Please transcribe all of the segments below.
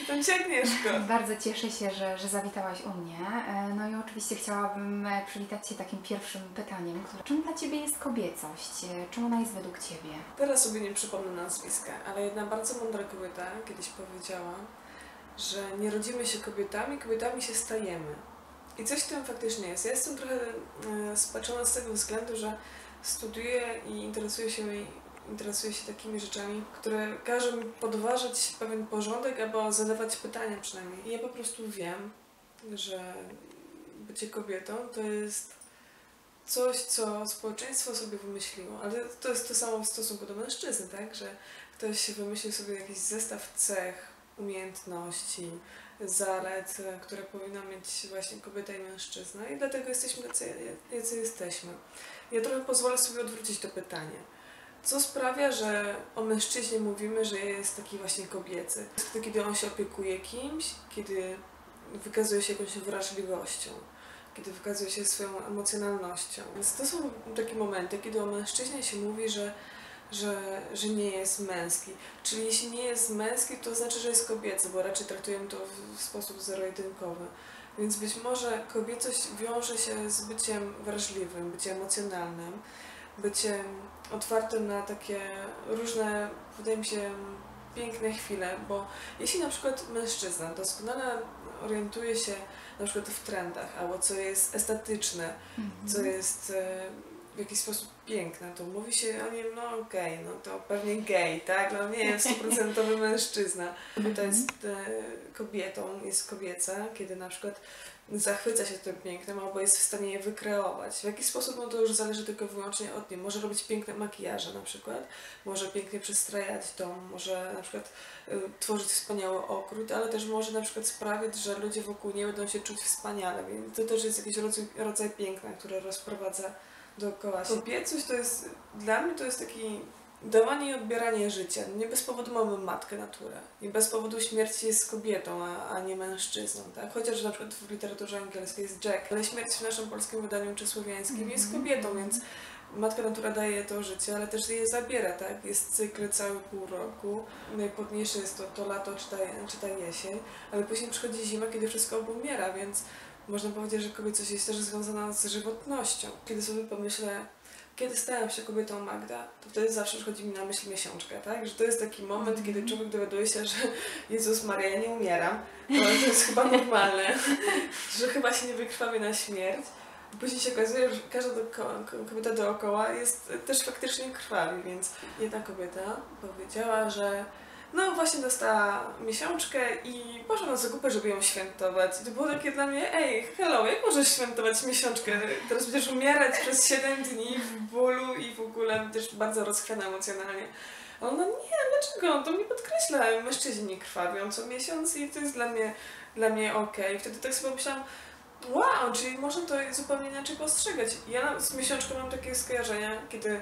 Witam Cię, Agnieszko. Bardzo cieszę się, że zawitałaś u mnie. No i oczywiście chciałabym przywitać Cię takim pierwszym pytaniem. Czym dla Ciebie jest kobiecość? Czym ona jest według Ciebie? Teraz sobie nie przypomnę nazwiska, ale jedna bardzo mądra kobieta kiedyś powiedziała, że nie rodzimy się kobietami, kobietami się stajemy. I coś w tym faktycznie jest. Ja jestem trochę spaczona z tego względu, że studiuję i interesuję się takimi rzeczami, które każą mi podważyć pewien porządek albo zadawać pytania przynajmniej. I ja po prostu wiem, że bycie kobietą to jest coś, co społeczeństwo sobie wymyśliło, ale to jest to samo w stosunku do mężczyzny, tak? Że ktoś wymyślił sobie jakiś zestaw cech, umiejętności, zalet, które powinna mieć właśnie kobieta i mężczyzna i dlatego jesteśmy tacy, jacy jesteśmy. Ja trochę pozwolę sobie odwrócić to pytanie. Co sprawia, że o mężczyźnie mówimy, że jest taki właśnie kobiecy? Jest to, kiedy on się opiekuje kimś, kiedy wykazuje się jakąś wrażliwością, kiedy wykazuje się swoją emocjonalnością. Więc to są takie momenty, kiedy o mężczyźnie się mówi, że nie jest męski. Czyli jeśli nie jest męski, to znaczy, że jest kobiecy, bo raczej traktujemy to w sposób zero-jedynkowy. Więc być może kobiecość wiąże się z byciem wrażliwym, byciem emocjonalnym, byciem otwartym na takie różne, wydaje mi się, piękne chwile, bo jeśli na przykład mężczyzna doskonale orientuje się na przykład w trendach, albo co jest estetyczne, co jest w jakiś sposób piękne, to mówi się o nim, no okej, no to pewnie gej, tak? No nie jest 100% mężczyzna. Kobieta jest kobietą, jest kobieca, kiedy na przykład zachwyca się tym pięknem, albo jest w stanie je wykreować. W jaki sposób, no to już zależy tylko wyłącznie od niej. Może robić piękne makijaże na przykład, może pięknie przystrajać dom, może na przykład tworzyć wspaniały ogród, ale też może na przykład sprawić, że ludzie wokół niej będą się czuć wspaniale, więc to też jest jakiś rodzaj piękna, które rozprowadza dookoła się. Kobiecość to jest, dla mnie to jest taki dawanie i odbieranie życia. Nie bez powodu mamy matkę naturę. Nie bez powodu śmierć jest kobietą, a nie mężczyzną, tak? Chociaż na przykład w literaturze angielskiej jest Jack, ale śmierć w naszym polskim wydaniu czy słowiańskim jest kobietą, więc matka natura daje to życie, ale też je zabiera, tak? Jest cykl cały pół roku. Najpłodniejsze jest to lato czy ta jesień, ale później przychodzi zima, kiedy wszystko obumiera, więc można powiedzieć, że kobiecość jest też związana z żywotnością. Kiedy sobie pomyślę, kiedy stałem się kobietą Magda, to wtedy zawsze przychodzi mi na myśl miesiączka, tak? Że to jest taki moment, kiedy człowiek dowiaduje się, że Jezus Maria, ja nie umieram. To jest chyba normalne, że chyba się nie wykrwawi na śmierć. Później się okazuje, że każda kobieta dookoła jest też faktycznie krwawi, więc jedna kobieta powiedziała, że no właśnie dostała miesiączkę i poszła na zakupy, żeby ją świętować. I to było takie dla mnie, ej, hello, jak możesz świętować miesiączkę? Teraz będziesz umierać przez 7 dni w bólu i w ogóle też bardzo rozchwiana emocjonalnie. A ona, nie, dlaczego? To mnie podkreśla, mężczyźni nie krwawią co miesiąc i to jest dla mnie okej. Wtedy tak sobie myślałam, wow, czyli można to zupełnie inaczej postrzegać. Ja z miesiączką mam takie skojarzenia, kiedy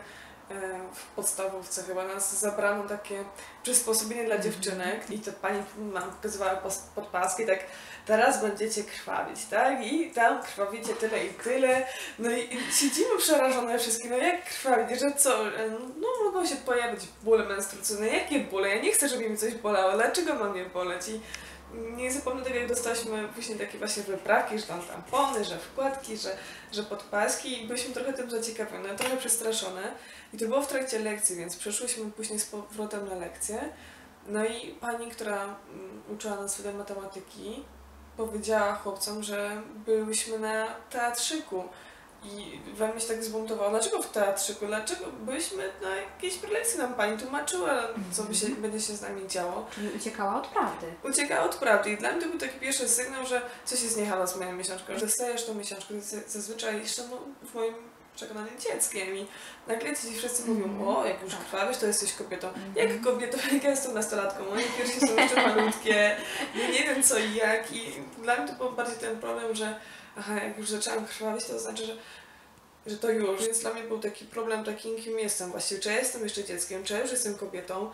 w podstawówce chyba nas zabrano takie przysposobienie dla dziewczynek i to pani nam pokazywała podpaski, tak teraz będziecie krwawić, tak? I tam krwawicie tyle i tyle. No i siedzimy przerażone wszystkie, no jak krwawić, że co? No mogą się pojawić bóle menstruacyjne. Jakie bóle? Ja nie chcę, żeby mi coś bolało. Dlaczego mam je boleć? I nie zapomnę tego, jak dostałyśmy później takie właśnie wyprawki, że tam tampony, że wkładki, że podpaski i byliśmy trochę tym zaciekawione, trochę przestraszone. I to było w trakcie lekcji, więc przeszłyśmy później z powrotem na lekcję. No i pani, która uczyła nas wtedy matematyki, powiedziała chłopcom, że byłyśmy na teatrzyku. I we mnie się tak zbuntowało. Dlaczego w teatrzyku? Dlaczego byliśmy na jakiejś prelekcji, nam pani tłumaczyła, co będzie się z nami działo. Czyli uciekała od prawdy. Uciekała od prawdy. I dla mnie to był taki pierwszy sygnał, że coś jest niehalo z moją miesiączką. Że dostajesz tą miesiączkę zazwyczaj jeszcze w moim przekonaniu dzieckiem. I nagle ci wszyscy mówią, o, jak już krwawisz, to jesteś kobietą. Jak kobietą? Jak ja jestem nastolatką. Moje piersi są jeszcze malutkie. Nie wiem co i jak. I dla mnie to był bardziej ten problem, że jak już zaczęłam krwawić, to znaczy, że to już. Więc dla mnie był taki problem, kim jestem właściwie. Czy ja jestem jeszcze dzieckiem, czy ja już jestem kobietą.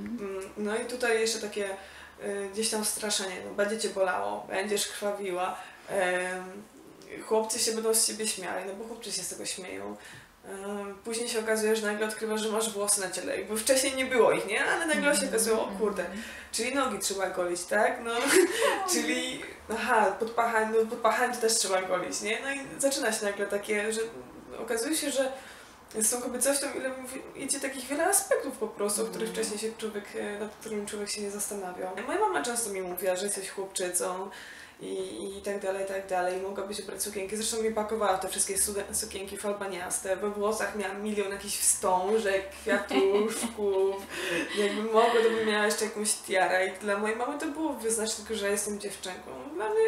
No i tutaj jeszcze takie gdzieś tam straszenie. No, będzie cię bolało, będziesz krwawiła. Chłopcy się będą z ciebie śmiali, no bo chłopcy się z tego śmieją. Później się okazuje, że nagle odkrywasz, że masz włosy na ciele, bo wcześniej nie było ich, nie? Ale nagle się okazuje, o kurde, czyli nogi trzeba golić, tak? No, czyli, pod pachami to też trzeba golić, nie? No i zaczyna się nagle takie, że okazuje się, że z tą kobiecością idzie takich wiele aspektów po prostu, nad którymi człowiek się nie zastanawiał. Moja mama często mi mówiła, że jesteś chłopczycą i tak dalej, i tak dalej. I mogłabyś ubrać sukienki. Zresztą mi pakowała te wszystkie sukienki falbaniaste. We włosach miałam milion jakichś wstążek, kwiatuszków. Jakbym mogła, to bym miała jeszcze jakąś tiarę. I dla mojej mamy to było wyznacznik, że jestem dziewczynką. Dla mnie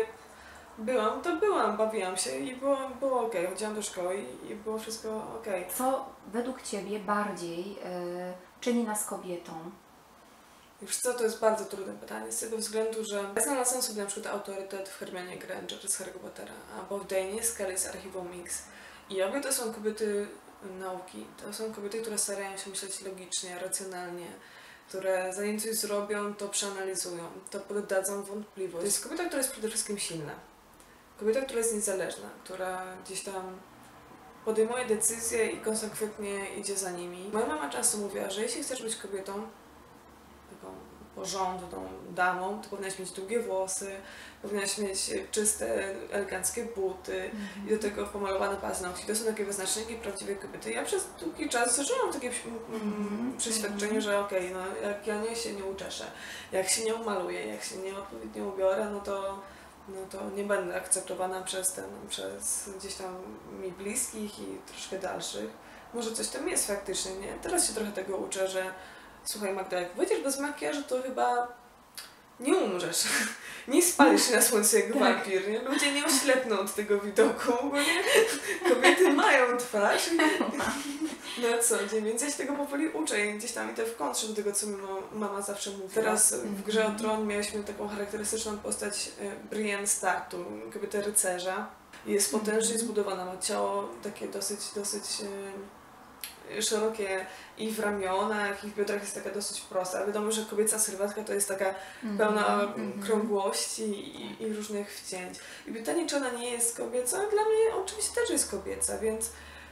byłam, bawiłam się i było okej. Chodziłam do szkoły i było wszystko okej. Co według Ciebie bardziej czyni nas kobietą? Wiesz co, to jest bardzo trudne pytanie, z tego względu, że ja znalazłam sobie na przykład autorytet w Hermionie Granger z Harry'ego Pottera, albo w Danie Scully z Archiwum Mix. I obie to są kobiety nauki, to są kobiety, które starają się myśleć logicznie, racjonalnie, które zanim coś zrobią, to przeanalizują, to poddadzą wątpliwość. To jest kobieta, która jest przede wszystkim silna. Kobieta, która jest niezależna, która gdzieś tam podejmuje decyzje i konsekwentnie idzie za nimi. Moja mama często mówiła, że jeśli chcesz być kobietą, taką porządną damą, to powinnaś mieć długie włosy, powinnaś mieć czyste, eleganckie buty i do tego pomalowane paznokcie. To są takie wyznaczniki prawdziwej kobiety. Ja przez długi czas żyłam w takim przeświadczeniu, że okej, no jak ja się nie uczeszę, jak się nie umaluję, jak się nie odpowiednio ubiorę, no to nie będę akceptowana przez gdzieś tam mi bliskich i troszkę dalszych. Może coś tam jest faktycznie, nie? Teraz się trochę tego uczę, że słuchaj Magda, jak wyjdziesz bez makijażu, to chyba nie umrzesz. Nie spalisz się na słońcu jak wampir, nie? Ludzie nie oślepną od tego widoku, bo nie? Kobiety mają twarz na co dzień, więc ja się tego powoli uczę i gdzieś tam idę w kontrze do tego, co mi mama zawsze mówiła. Teraz w Grze o Tron mieliśmy taką charakterystyczną postać Brienne Startu, kobietę rycerza. Jest potężnie zbudowana, ma ciało takie dosyć szerokie i w ramionach, i w biodrach jest taka dosyć prosta. Wiadomo, że kobieca sylwetka to jest taka pełna krągłości i różnych wcięć. I pytanie, czy ona nie jest kobieca? Dla mnie oczywiście też jest kobieca, więc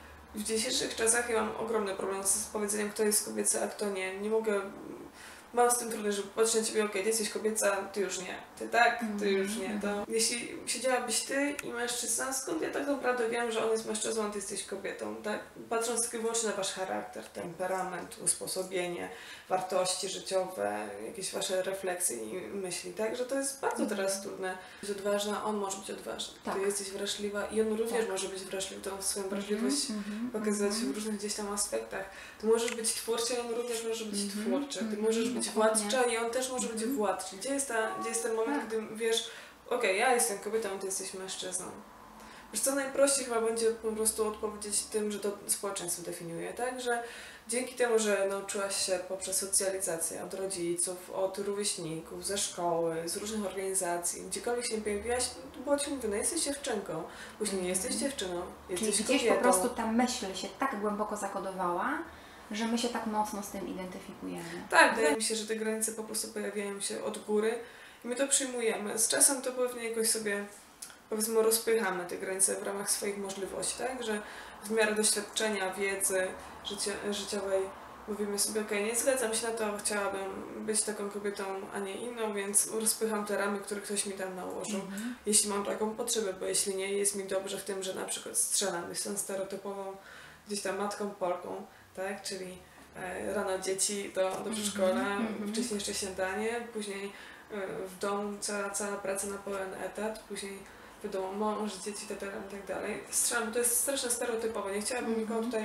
w dzisiejszych czasach ja mam ogromny problem z powiedzeniem, kto jest kobieca, a kto nie. Nie mogę... Mam z tym trudno, żeby patrzeć na ciebie, okej, ty jesteś kobieca, ty już nie. Ty tak, ty już nie. To jeśli siedziałabyś ty i mężczyzna, skąd ja tak naprawdę wiem, że on jest mężczyzną, a ty jesteś kobietą, tak? Patrząc tylko wyłącznie na wasz charakter, temperament, usposobienie, wartości życiowe, jakieś wasze refleksje i myśli, tak? Że to jest bardzo teraz trudne. Być odważna, on może być odważny. Tak. Ty jesteś wrażliwa i on również może być wrażliwy, tą swoją wrażliwość pokazywać w różnych gdzieś tam aspektach. Ty możesz być twórczy, i on również może być twórczy. Ty możesz być władcza i on też może być władczy. Gdzie jest ten moment, gdy wiesz, okej, ja jestem kobietą, ty jesteś mężczyzną. Wiesz co, najprościej chyba będzie po prostu odpowiedzieć tym, że to społeczeństwo definiuje, tak? Że dzięki temu, że nauczyłaś się poprzez socjalizację od rodziców, od rówieśników, ze szkoły, z różnych organizacji, gdziekolwiek się nie pojawiłaś, to było ci mówione, jesteś dziewczynką, później nie jesteś dziewczyną, jesteś Czyli kobietą. gdzieś po prostu ta myśl się tak głęboko zakodowała, że my się tak mocno z tym identyfikujemy. Tak, wydaje mi się, że te granice po prostu pojawiają się od góry i my to przyjmujemy. Z czasem to pewnie jakoś sobie, powiedzmy, rozpychamy te granice w ramach swoich możliwości, tak? Że w miarę doświadczenia, wiedzy życiowej mówimy sobie, okej, nie zgadzam się na to, chciałabym być taką kobietą, a nie inną, więc rozpycham te ramy, które ktoś mi tam nałożył. Jeśli mam taką potrzebę, bo jeśli nie, jest mi dobrze w tym, że na przykład strzelam, jestem stereotypową gdzieś tam matką Polką, tak? Czyli rano dzieci do przedszkola, wcześniej jeszcze śniadanie, później w domu cała praca na pełen etat, później wiadomo, mąż, dzieci, i tak dalej. Strzelam, bo to jest strasznie stereotypowe. Nie chciałabym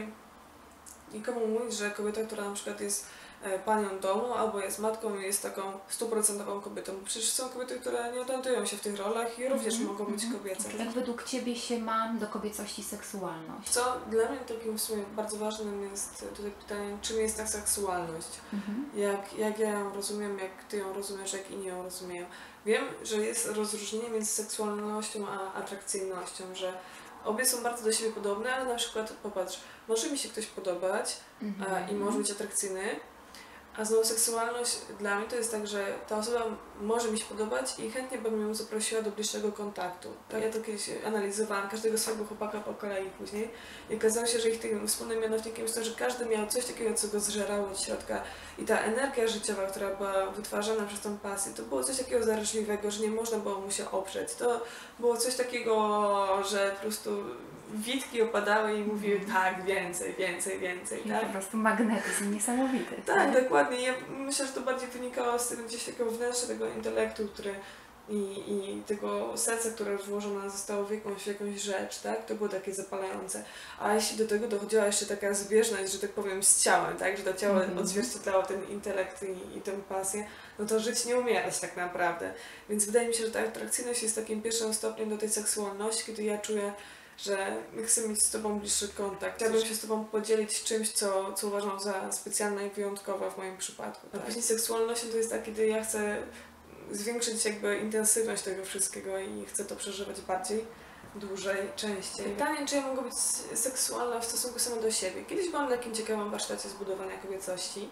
nikomu mówić, że kobieta, która na przykład jest panią domu albo jest matką, jest taką 100% kobietą. Przecież są kobiety, które nie odnajdują się w tych rolach i również mogą być kobiece. Jak według Ciebie się ma do kobiecości seksualność? Co dla mnie takim w sumie bardzo ważnym jest tutaj pytanie, czym jest ta seksualność? Jak ja ją rozumiem, jak Ty ją rozumiesz, jak inni ją rozumieją. Wiem, że jest rozróżnienie między seksualnością a atrakcyjnością, że obie są bardzo do siebie podobne, ale na przykład popatrz, może mi się ktoś podobać i może być atrakcyjny, A znowu seksualność dla mnie to jest tak, że ta osoba może mi się podobać i chętnie bym ją zaprosiła do bliższego kontaktu. Tak? Ja to kiedyś analizowałam, każdego swojego chłopaka po kolei później i okazało się, że ich tym wspólnym mianownikiem jest to, że każdy miał coś takiego, co go zżerało od środka i ta energia życiowa, która była wytwarzana przez tą pasję, to było coś takiego zaraźliwego, że nie można było mu się oprzeć. To było coś takiego, że po prostu witki opadały i mówiły tak, więcej, więcej, więcej. Czyli Tak? po prostu magnetyzm niesamowity. Tak, dokładnie. Ja myślę, że to bardziej wynikało z tego gdzieś takiego wnętrza, tego intelektu, który i tego serca, które włożone zostało w jakąś rzecz, tak? To było takie zapalające. A jeśli do tego dochodziła jeszcze taka zbieżność, że tak powiem, z ciałem, tak? Że to ciało odzwierciedlało ten intelekt i tę pasję, no to żyć nie umierać tak naprawdę. Więc wydaje mi się, że ta atrakcyjność jest takim pierwszym stopniem do tej seksualności, kiedy ja czuję, że chcę mieć z Tobą bliższy kontakt. Chciałabym się z Tobą podzielić czymś, co uważam za specjalne i wyjątkowe w moim przypadku. Tak? A później seksualnością to jest tak, kiedy ja chcę zwiększyć jakby intensywność tego wszystkiego i chcę to przeżywać bardziej, dłużej, częściej. Pytanie, czy ja mogę być seksualna w stosunku sama do siebie. Kiedyś byłam na takim ciekawym warsztacie zbudowania kobiecości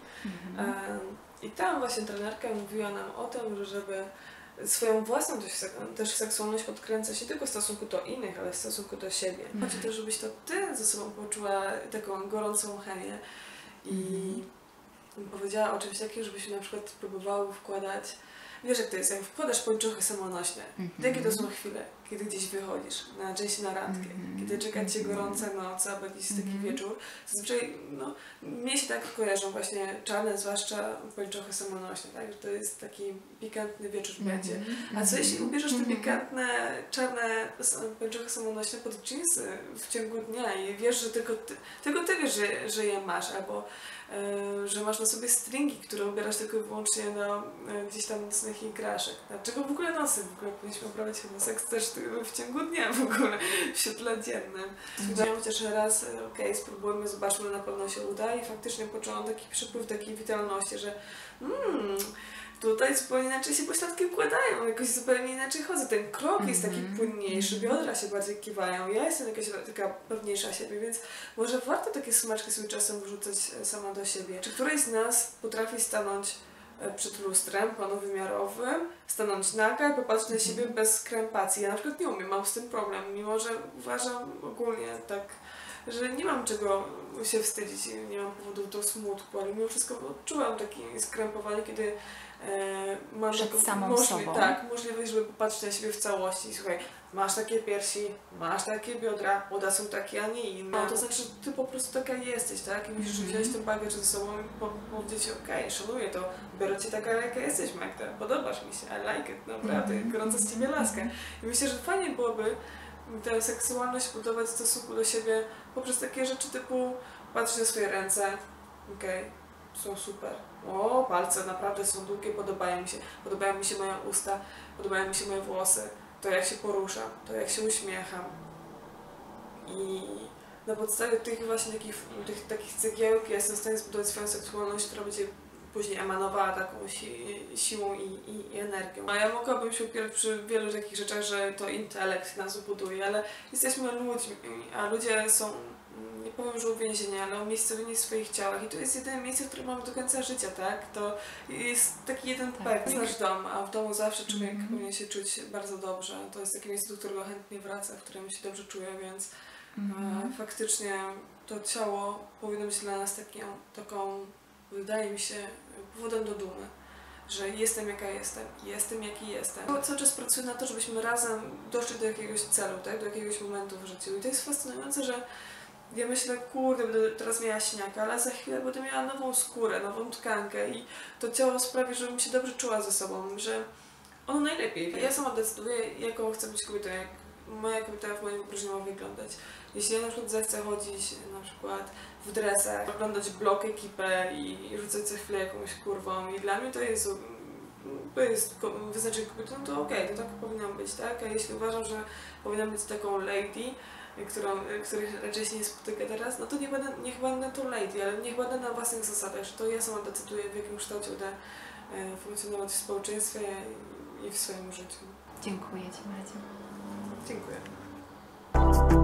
i tam właśnie trenerka mówiła nam o tym, że żeby swoją własną też seksualność podkręca się tylko w stosunku do innych, ale w stosunku do siebie. Chodzi też, żebyś to Ty ze sobą poczuła taką gorącą chemię i powiedziała o czymś takim, żebyśmy na przykład próbowały wkładać. Wiesz jak to jest, jak wkładasz pończochy samonośne, jakie to są chwile, kiedy gdzieś wychodzisz, gdzieś na randkę, kiedy czeka Cię gorące noce albo jakiś taki wieczór. Zazwyczaj, no, mnie się tak kojarzą właśnie czarne, zwłaszcza pończochy samonośne, tak? Że to jest taki pikantny wieczór będzie. A co jeśli ubierzesz te pikantne, czarne pończochy samonośne pod dżinsy w ciągu dnia i wiesz, że tylko ty wiesz, że je masz, albo że masz na sobie stringi, które ubierasz tylko i wyłącznie do gdzieś tam nocnych igraszek. Dlaczego w ogóle nosy? W ogóle powinniśmy uprawiać chyba seks też w ciągu dnia w ogóle, w świetle dziennym. Widziałam chociaż raz, spróbujmy, zobaczmy, na pewno się uda i faktycznie poczułam taki przypływ takiej witalności, że tutaj zupełnie inaczej się pośladki układają, jakoś zupełnie inaczej chodzę. Ten krok jest taki płynniejszy, biodra się bardziej kiwają, ja jestem jakaś taka pewniejsza siebie, więc może warto takie smaczki sobie czasem wrzucać sama do siebie. Czy któryś z nas potrafi stanąć przed lustrem panowymiarowym, stanąć naga i popatrzeć na siebie bez krępacji? Ja na przykład nie umiem, mam z tym problem, mimo że uważam ogólnie tak, że nie mam czego się wstydzić, nie mam powodów do smutku, ale mimo wszystko odczułam takie skrępowanie, kiedy mam przed samą sobą. Tak, możliwość, żeby popatrzeć na siebie w całości. Słuchaj, masz takie piersi, masz takie biodra, uda są takie, a nie inne. No, to znaczy, że Ty po prostu taka jesteś, tak? I musisz wziąć ten bagaż ze sobą i powiedzieć, okej, szanuję to, biorę Cię taka, jaka jesteś, Magda, podobasz mi się, I like it, naprawdę, gorąco z Ciebie laskę. I myślę, że fajnie byłoby tę seksualność budować w stosunku do siebie poprzez takie rzeczy typu patrz na swoje ręce, są super. O, palce naprawdę są długie, podobają mi się moje usta, podobają mi się moje włosy, to jak się poruszam, to jak się uśmiecham. I na podstawie tych właśnie takich cegiełek ja jestem w stanie zbudować swoją seksualność, która będzie później emanowała taką siłą i energią. A ja mogłabym się upierać przy wielu takich rzeczach, że to intelekt nas buduje, ale jesteśmy ludźmi, a ludzie są, nie powiem, że uwięzieni, ale umiejscowieni w swoich ciałach i to jest jedyne miejsce, które mamy do końca życia, tak? To jest taki jeden pewien nasz dom, a w domu zawsze człowiek powinien się czuć bardzo dobrze. To jest takie miejsce, do którego chętnie wraca, w którym się dobrze czuje, więc faktycznie to ciało powinno być dla nas taką, wydaje mi się, powodem do dumy, że jestem jaka jestem jaki jestem. Cały czas pracuję na to, żebyśmy razem doszli do jakiegoś celu, tak? Do jakiegoś momentu w życiu. I to jest fascynujące, że ja myślę, kurde, będę teraz miała śniaka, ale za chwilę będę miała nową skórę, nową tkankę i to ciało sprawi, żebym się dobrze czuła ze sobą, że ono najlepiej wie. Ja sama decyduję, jaką chcę być kobietą, jak moja kobieta w moim wyobrażeniu ma wyglądać. Jeśli ja na przykład zechcę chodzić na przykład w dresach, oglądać blok ekipę i rzucać co chwilę jakąś kurwą i dla mnie to jest wyznaczenie kobiety, no to okej, to tak powinnam być, tak? A jeśli uważam, że powinnam być taką lady, których raczej się nie spotyka teraz, no to niech będę tą lady, ale niech będę na własnych zasadach, że to ja sama decyduję, w jakim kształcie będę funkcjonować w społeczeństwie i w swoim życiu. Dziękuję Ci, Madziu. Dziękuję.